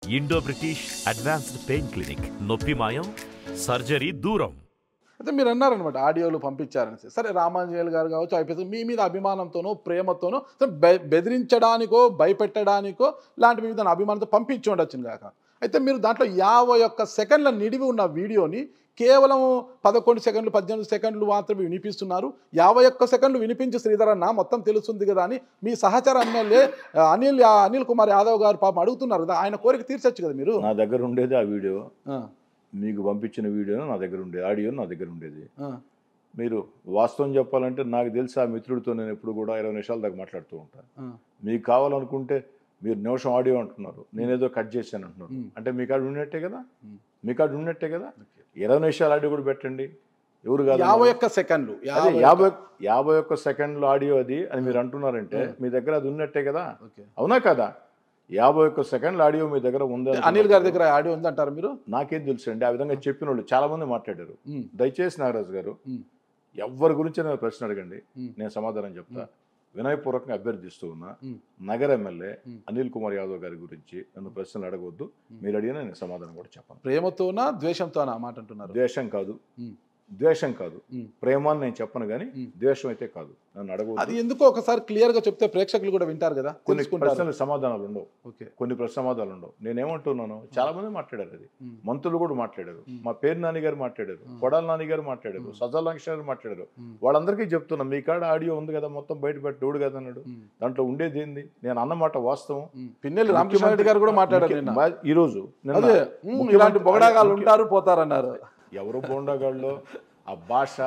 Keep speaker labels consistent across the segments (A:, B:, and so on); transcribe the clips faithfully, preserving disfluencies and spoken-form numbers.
A: Indo British advanced pain clinic. నొప్పి మాయం, surgery దూరం.
B: అయితే మీరు అన్నారనమాట ఆడియోలు పంపించారని. సరే రామాంజనేయులు గారు కావచ్చు, అయిపోతుంది మీ మీద అభిమానంతోనో ప్రేమతోనో బెదిరించడానికో భయపెట్టడానికో లాంటి మీ మీద అభిమానంతో పంపించి ఉండొచ్చు కాక. అయితే మీరు దాంట్లో యాభై ఒక్క సెకండ్ల నిడివి ఉన్న వీడియోని కేవలం పదకొండు సెకండ్లు పద్దెనిమిది సెకండ్లు మాత్రమే వినిపిస్తున్నారు. యాభై ఒక్క సెకండ్లు వినిపించి శ్రీధర్ అన్న మొత్తం తెలుస్తుంది కదా అని మీ సహచర ఎమ్మెల్యే అనిల్ అనిల్ కుమార్ యాదవ్ గారు పాపం అడుగుతున్నారు కదా, ఆయన కోరిక తీర్చొచ్చు కదా మీరు.
C: నా దగ్గర ఉండేది ఆ వీడియో, మీకు పంపించిన వీడియో నా దగ్గర ఉండేది, ఆడియో నా దగ్గర ఉండేది. మీరు వాస్తవం చెప్పాలంటే నాకు తెలిసి ఆ మిత్రుడితో నేను ఎప్పుడు కూడా ఇరవై నిమిషాల దాకా మాట్లాడుతూ ఉంటాను. మీకు కావాలనుకుంటే మీరు నిమిషం ఆడియో అంటున్నారు, నేనేదో కట్ చేశాను అంటున్నారు, అంటే మీ కాడ ఉన్నట్టే కదా, మీ కాడ ఉన్నట్టే కదా. ఇరవై నిమిషాల ఆడియో కూడా పెట్టండి, ఎవరు కాదు.
B: యాభై ఒక్క సెకండ్లు
C: యాభై యాభై ఒక్క సెకండ్లు ఆడియో అది అని మీరు అంటున్నారంటే మీ దగ్గర అది ఉన్నట్టే కదా, అవునా కదా? యాభై ఒక్క సెకండ్ల ఆడియో మీ దగ్గర ఉంది.
B: అనిల్ గారి దగ్గర ఆడియో ఉంది అంటారు మీరు?
C: నాకేం తెలుసు అండి, ఆ విధంగా చెప్పిన వాళ్ళు చాలా మంది మాట్లాడారు. దయచేసి నాగరాజు గారు ఎవరి గురించి నేను ప్రశ్న అడగండి, నేను సమాధానం చెప్తా. వినయపూర్వకంగా అభ్యర్థిస్తూ ఉన్నా, నగర ఎమ్మెల్యే అనిల్ కుమార్ యాదవ్ గారి గురించి నన్ను ప్రశ్నలు అడగవద్దు. మీరు అడిగినా నేను సమాధానం కూడా చెప్పాను.
B: ప్రేమతోనా ద్వేషంతోనా మాట అంటున్నారు?
C: ద్వేషం కాదు, ద్వేషం కాదు, ప్రేమ అని నేను చెప్పను కానీ ద్వేషం అయితే కాదు. నన్ను అడగదు.
B: అది ఎందుకో ఒకసారి క్లియర్ గా చెప్తే ప్రేక్షకులు కూడా వింటారు కదా.
C: కొన్ని ప్రశ్నలు సమాధానాలు ఉండవు, కొన్ని ప్రశ్న సమాధానాలు ఉండవు. నేనేమంటున్నాను, చాలా మంది మాట్లాడారు, అది మంత్రులు కూడా మాట్లాడారు, మా పేరు నాని గారు మాట్లాడారు, కొడాల నాని గారు మాట్లాడారు, సజ్జల లక్ష్మణ్ గారు మాట్లాడారు. వాళ్ళందరికీ చెప్తున్నా, మీ కాడ ఆడియో ఉంది కదా, మొత్తం బయట పెట్టోడు కదా అన్నాడు. దాంట్లో ఉండేది ఏంది, నేను అన్నమాట వాస్తవం.
B: పిన్నెల్లి రామకృష్ణారెడ్డి గారు కూడా మాట్లాడారు
C: ఈ రోజు.
B: ఇలాంటి బొగడాగాళ్ళు ఉంటారు పోతారన్నారు.
C: ఎవరు బోండాగాళ్ళు, ఆ భాష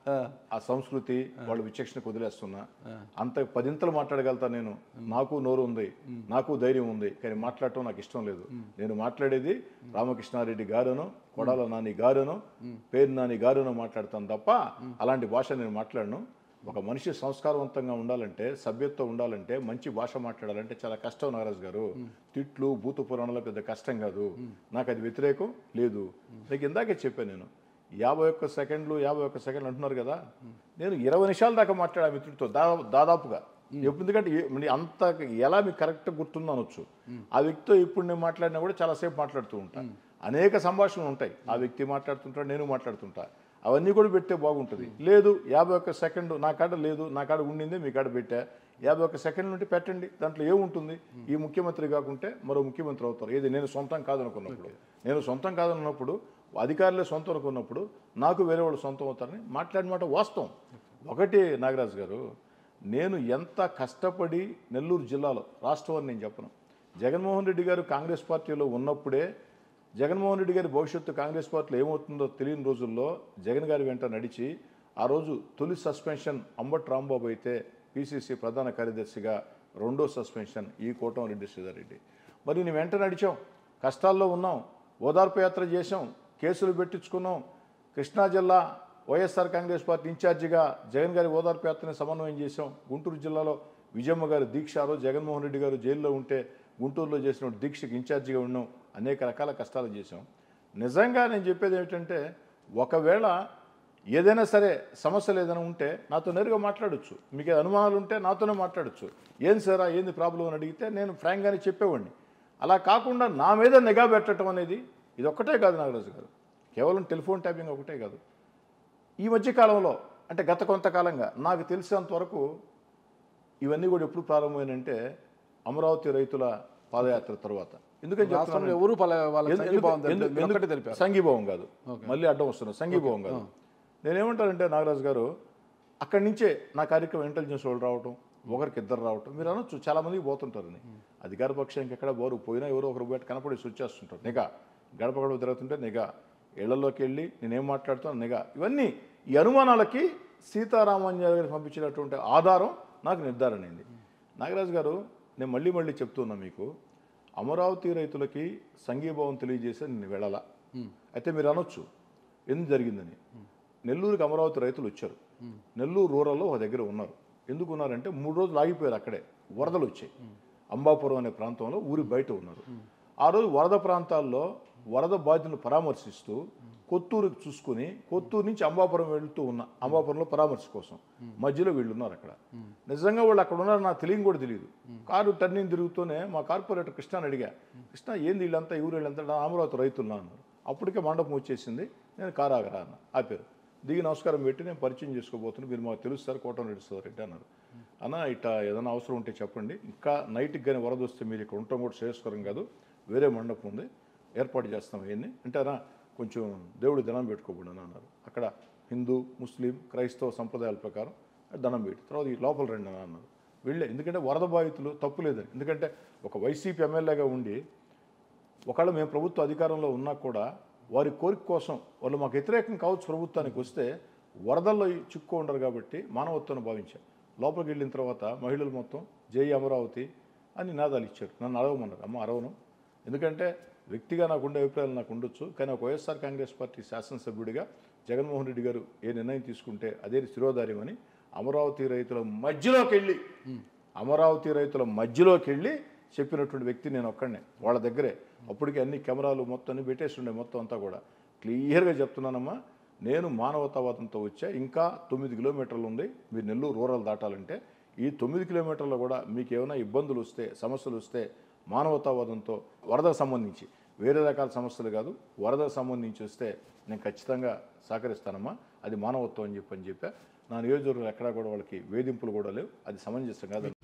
C: ఆ సంస్కృతి వాళ్ళు విచక్షణకు వదిలేస్తున్నా. అంత పదింతలు మాట్లాడగలుగుతా నేను. నాకు నోరు ఉంది, నాకు ధైర్యం ఉంది, కానీ మాట్లాడటం నాకు ఇష్టం లేదు. నేను మాట్లాడేది రామకృష్ణారెడ్డి గారును, కొడాల నాని గారును, పేరు నాని గారును మాట్లాడతాను తప్ప అలాంటి భాష నేను మాట్లాడను. ఒక మనిషి సంస్కారవంతంగా ఉండాలంటే, సభ్యత్వం ఉండాలంటే, మంచి భాష మాట్లాడాలంటే చాలా కష్టం నాగరాజు గారు. తిట్లు భూత పురాణాలు పెద్ద కష్టం కాదు. నాకు అది వ్యతిరేకం లేదు. నీకు ఇందాకే చెప్పాను, నేను యాభై ఒక్క సెకండ్లు యాభై ఒక్క సెకండ్లు అంటున్నారు కదా, నేను ఇరవై నిమిషాల దాకా మాట్లాడా మిత్రుడితో దాదాపు దాదాపుగా ఎందుకంటే అంత ఎలా మీకు కరెక్ట్గా గుర్తుందో అనొచ్చు. ఆ వ్యక్తితో ఇప్పుడు నేను మాట్లాడినా కూడా చాలాసేపు మాట్లాడుతూ ఉంటాను. అనేక సంభాషణలు ఉంటాయి, ఆ వ్యక్తి మాట్లాడుతుంటాడు, నేను మాట్లాడుతుంటా. అవన్నీ కూడా పెడితే బాగుంటుంది. లేదు యాభై ఒక్క సెకండ్ నా కాడ లేదు, నా కాడ ఉండింది మీ కాడ పెట్టా, యాభై ఒక్క సెకండ్ నుండి పెట్టండి. దాంట్లో ఏముంటుంది, ఈ ముఖ్యమంత్రి కాకుంటే మరో ముఖ్యమంత్రి అవుతారు. ఏది నేను సొంతం కాదనుకున్నప్పుడు, నేను సొంతం కాదనుకున్నప్పుడు, అధికారులే సొంతం అనుకున్నప్పుడు నాకు వేరే వాళ్ళు సొంతం అవుతారని మాట్లాడిన మాట వాస్తవం. ఒకటి నాగరాజు గారు, నేను ఎంత కష్టపడి నెల్లూరు జిల్లాలో, రాష్ట్రం అని నేను చెప్పను, జగన్మోహన్ రెడ్డి గారు కాంగ్రెస్ పార్టీలో ఉన్నప్పుడే, జగన్మోహన్ రెడ్డి గారి భవిష్యత్తు కాంగ్రెస్ పార్టీలో ఏమవుతుందో తెలియని రోజుల్లో జగన్ గారి వెంట నడిచి, ఆ రోజు తొలి సస్పెన్షన్ అంబటి రాంబాబు అయితే పిసిసి ప్రధాన కార్యదర్శిగా, రెండో సస్పెన్షన్ ఈ కోటంరెడ్డి శ్రీధర్ రెడ్డి. మరి నేను వెంట నడిచాం, కష్టాల్లో ఉన్నాం, ఓదార్పు యాత్ర చేసాం, కేసులు పెట్టించుకున్నాం. కృష్ణా జిల్లా వైఎస్ఆర్ కాంగ్రెస్ పార్టీ ఇన్ఛార్జిగా జగన్ గారి ఓదార్పు యాత్రని సమన్వయం చేసాం. గుంటూరు జిల్లాలో విజయమ్మ గారి దీక్ష, ఆ రోజు జగన్మోహన్ రెడ్డి గారు జైల్లో ఉంటే గుంటూరులో చేసిన దీక్షకి ఇన్ఛార్జిగా ఉన్నాం. అనేక రకాల కష్టాలు చేసాం. నిజంగా నేను చెప్పేది ఏమిటంటే, ఒకవేళ ఏదైనా సరే సమస్యలు ఏదైనా ఉంటే నాతో నేరుగా మాట్లాడచ్చు. మీకు అనుమానాలు ఉంటే నాతోనే మాట్లాడచ్చు. ఏం సారా ఏంది ప్రాబ్లం అని అడిగితే నేను ఫ్రాంక్గానే చెప్పేవాడిని. అలా కాకుండా నా మీద నిఘా పెట్టడం అనేది ఇది ఒక్కటే కాదు నాగరాజు గారు, కేవలం టెలిఫోన్ ట్యాపింగ్ ఒకటే కాదు. ఈ మధ్యకాలంలో అంటే గత కొంతకాలంగా నాకు తెలిసినంత వరకు ఇవన్నీ కూడా ఎప్పుడు ప్రారంభమైనంటే అమరావతి రైతుల పాదయాత్ర తర్వాత. ఎందుకంటే సంఘీభావం కాదు, మళ్ళీ అడ్డం వస్తున్నారు, సంఘీభావం కాదు. నేనేమంటానంటే నాగరాజు గారు, అక్కడి నుంచే నా కార్యక్రమం ఇంటెలిజెన్స్ వాళ్ళు రావటం, ఒకరికి ఇద్దరు రావటం. మీరు అనొచ్చు చాలామందికి పోతుంటారని, అధికార పక్షానికి ఎక్కడ బోరు పోయినా ఎవరో ఒకరు బయట కనపడి వచ్చేస్తుంటారు. నిఘా గడప గడప తిరుగుతుంటే నిఘా, ఇళ్లలోకి వెళ్ళి నేనేం మాట్లాడుతాను నిఘా. ఇవన్నీ ఈ అనుమానాలకి సీతారామాంజనేయులు గారికి పంపించినటువంటి ఆధారం నాకు నిర్ధారణ అయింది. నాగరాజు గారు, నేను మళ్ళీ మళ్ళీ చెప్తున్నా మీకు, అమరావతి రైతులకి సంఘీభావం తెలియజేసే నేను వెళ్ళాలా. అయితే మీరు అనొచ్చు ఎందుకు జరిగిందని. నెల్లూరుకి అమరావతి రైతులు వచ్చారు, నెల్లూరు రూరల్లో ఒక దగ్గర ఉన్నారు. ఎందుకు ఉన్నారంటే మూడు రోజులు ఆగిపోయారు, అక్కడే వరదలు వచ్చాయి. అంబాపురం అనే ప్రాంతంలో ఊరి బయట ఉన్నారు. ఆ రోజు వరద ప్రాంతాల్లో వరద బాధితులను పరామర్శిస్తూ కొత్తూరుకి చూసుకుని కొత్తూరు నుంచి అంబాపురం వెళ్తూ ఉన్నా అంబాపురంలో పరామర్శ కోసం మధ్యలో వీళ్ళు ఉన్నారు అక్కడ. నిజంగా వాళ్ళు అక్కడ ఉన్నారు నాకు తెలియని కూడా తెలియదు. కారు టర్నింగ్ తిరుగుతూనే మా కార్పొరేటర్ కృష్ణని అడిగా, కృష్ణ ఏంది వీళ్ళంతా ఎవరు వీళ్ళంతా అమరావతి రైతులు అన్నారు. అప్పటికే మండపం వచ్చేసింది. నేను కారు ఆగరా అన్న, ఆపారు. దిగి నమస్కారం పెట్టి నేను పరిచయం చేసుకోబోతున్నాను, మీరు మాకు తెలుస్తారు కోటంరెడ్డి శ్రీధర్ రెడ్డి అన్నారు. అన్న ఇట్లా ఏదైనా అవసరం ఉంటే చెప్పండి, ఇంకా నైట్కి కానీ వరద వస్తే మీరు ఇక్కడ ఉండటం కూడా శ్రేయస్కరం కాదు, వేరే మండపం ఉంది ఏర్పాటు చేస్తాం ఏంది అంటే, అన్న కొంచెం దేవుడు దండం పెట్టుకోబడి అన్నారు. అక్కడ హిందూ ముస్లిం క్రైస్తవ సంప్రదాయాల ప్రకారం దండం పెట్టి తర్వాత ఈ లోపల రండి అని అన్నారు. వెళ్ళే ఎందుకంటే వరద బాధితులు తప్పు లేదని, ఎందుకంటే ఒక వైసీపీ ఎమ్మెల్యేగా ఉండి ఒకవేళ మేము ప్రభుత్వ అధికారంలో ఉన్నా కూడా వారి కోరిక కోసం వాళ్ళు మాకు వ్యతిరేకం కావచ్చు ప్రభుత్వానికి వస్తే వరదల్లో చిక్కు ఉండరు కాబట్టి మానవత్వాన్ని భావించారు. లోపలికి వెళ్ళిన తర్వాత మహిళలు మొత్తం జై అమరావతి అని నినాదాలు ఇచ్చారు. నన్ను అరవమన్నారు. అమ్మ అరవను, ఎందుకంటే వ్యక్తిగా నాకు ఉండే అభిప్రాయాలు నాకు ఉండొచ్చు, కానీ ఒక వైఎస్ఆర్ కాంగ్రెస్ పార్టీ శాసనసభ్యుడిగా జగన్మోహన్ రెడ్డి గారు ఏ నిర్ణయం తీసుకుంటే అదే శిరోధార్యమని అమరావతి రైతుల మధ్యలోకి వెళ్ళి అమరావతి రైతుల మధ్యలోకి వెళ్ళి చెప్పినటువంటి వ్యక్తి నేను ఒక్కడనే వాళ్ళ దగ్గరే. అప్పటికి అన్ని కెమెరాలు మొత్తం అన్ని పెట్టేస్తుండే, మొత్తం అంతా కూడా క్లియర్గా చెప్తున్నానమ్మా, నేను మానవతావాదంతో వచ్చా. ఇంకా తొమ్మిది కిలోమీటర్లు ఉంది మీరు నెల్లూరు రూరల్ దాటాలంటే, ఈ తొమ్మిది కిలోమీటర్లు కూడా మీకు ఏమైనా ఇబ్బందులు వస్తే సమస్యలు వస్తే మానవతావాదంతో వరదకు సంబంధించి వేరే రకాల సమస్యలు కాదు, వరదకు సంబంధించి వస్తే నేను ఖచ్చితంగా సహకరిస్తానమ్మా, అది మానవత్వం అని చెప్పని చెప్పా. నా నియోజకవర్గంలో ఎక్కడా కూడా వాళ్ళకి వేధింపులు కూడా లేవు, అది సమంజసం కాదు.